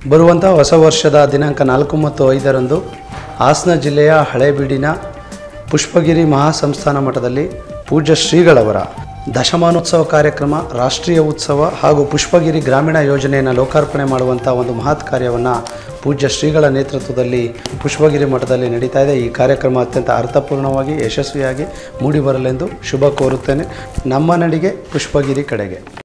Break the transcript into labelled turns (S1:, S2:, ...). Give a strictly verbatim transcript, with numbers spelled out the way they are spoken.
S1: ಬರುವಂಥ ಹೊಸ ವರ್ಷದ ದಿನಾಂಕ ನಾಲ್ಕು ಮತ್ತು ಐದರಂದು ಹಾಸನ ಜಿಲ್ಲೆಯ ಹಳೇಬೀಡಿನ ಪುಷ್ಪಗಿರಿ ಮಹಾಸಂಸ್ಥಾನ ಮಠದಲ್ಲಿ ಪೂಜ್ಯ ಶ್ರೀಗಳವರ ದಶಮಾನೋತ್ಸವ ಕಾರ್ಯಕ್ರಮ, ರಾಷ್ಟ್ರೀಯ ಉತ್ಸವ ಹಾಗೂ ಪುಷ್ಪಗಿರಿ ಗ್ರಾಮೀಣ ಯೋಜನೆಯನ್ನು ಲೋಕಾರ್ಪಣೆ ಮಾಡುವಂಥ ಒಂದು ಮಹತ್ ಕಾರ್ಯವನ್ನು ಪೂಜ್ಯ ಶ್ರೀಗಳ ನೇತೃತ್ವದಲ್ಲಿ ಪುಷ್ಪಗಿರಿ ಮಠದಲ್ಲಿ ನಡೀತಾ ಇದೆ. ಈ ಕಾರ್ಯಕ್ರಮ ಅತ್ಯಂತ ಅರ್ಥಪೂರ್ಣವಾಗಿ ಯಶಸ್ವಿಯಾಗಿ ಮೂಡಿಬರಲೆಂದು ಶುಭ ಕೋರುತ್ತೇನೆ. ನಮ್ಮ ನಡಿಗೆ ಪುಷ್ಪಗಿರಿ ಕಡೆಗೆ.